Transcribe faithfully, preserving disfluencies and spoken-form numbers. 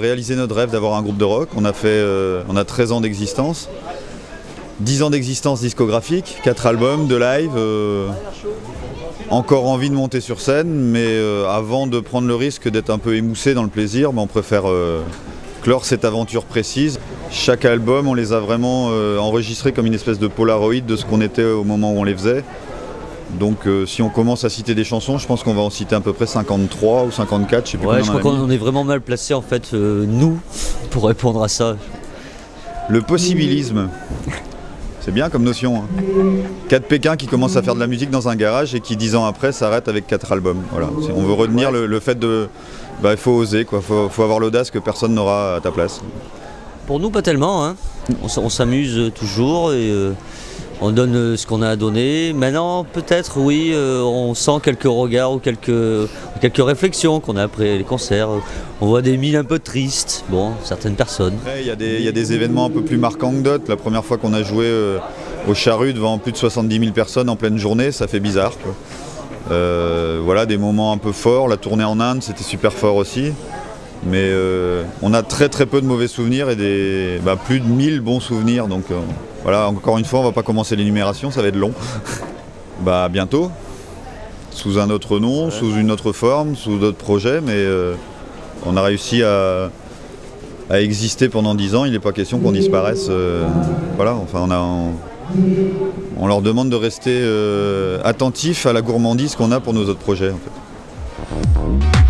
réalisé notre rêve d'avoir un groupe de rock. On a, fait, euh, on a treize ans d'existence, dix ans d'existence discographique, quatre albums, deux lives, euh, encore envie de monter sur scène, mais euh, avant de prendre le risque d'être un peu émoussé dans le plaisir, ben on préfère euh, clore cette aventure précise. Chaque album, on les a vraiment euh, enregistrés comme une espèce de polaroid de ce qu'on était au moment où on les faisait. Donc euh, si on commence à citer des chansons, je pense qu'on va en citer à peu près cinquante-trois ou cinquante-quatre, je sais plus Ouais, combien je on crois en a mis. qu'on est vraiment mal placé en fait, euh, nous, pour répondre à ça. Le possibilisme, c'est bien comme notion. Hein. Quatre Pékins qui commencent à faire de la musique dans un garage et qui dix ans après s'arrêtent avec quatre albums. Voilà. On veut retenir le, le fait de... Bah, il faut oser, quoi. Faut, faut avoir l'audace que personne n'aura à ta place. Pour nous, pas tellement. Hein. On, s- on s'amuse toujours et euh, on donne euh, ce qu'on a à donner. Maintenant, peut-être, oui, euh, on sent quelques regards ou quelques, quelques réflexions qu'on a après les concerts. On voit des mines un peu tristes, bon, certaines personnes. Après, il y a des- il y a des événements un peu plus marquants que d'autres. La première fois qu'on a joué euh, au Charru devant plus de soixante-dix mille personnes en pleine journée, ça fait bizarre, quoi. Euh, voilà, des moments un peu forts. La tournée en Inde, c'était super fort aussi. Mais euh, on a très très peu de mauvais souvenirs et des, bah, plus de mille bons souvenirs. Donc euh, voilà, encore une fois, on va pas commencer l'énumération, ça va être long. Bah bientôt, sous un autre nom, ouais. Sous une autre forme, sous d'autres projets, mais euh, on a réussi à, à exister pendant dix ans. Il n'est pas question qu'on disparaisse. Euh, voilà, enfin on a... On, on leur demande de rester euh, attentifs à la gourmandise qu'on a pour nos autres projets en fait.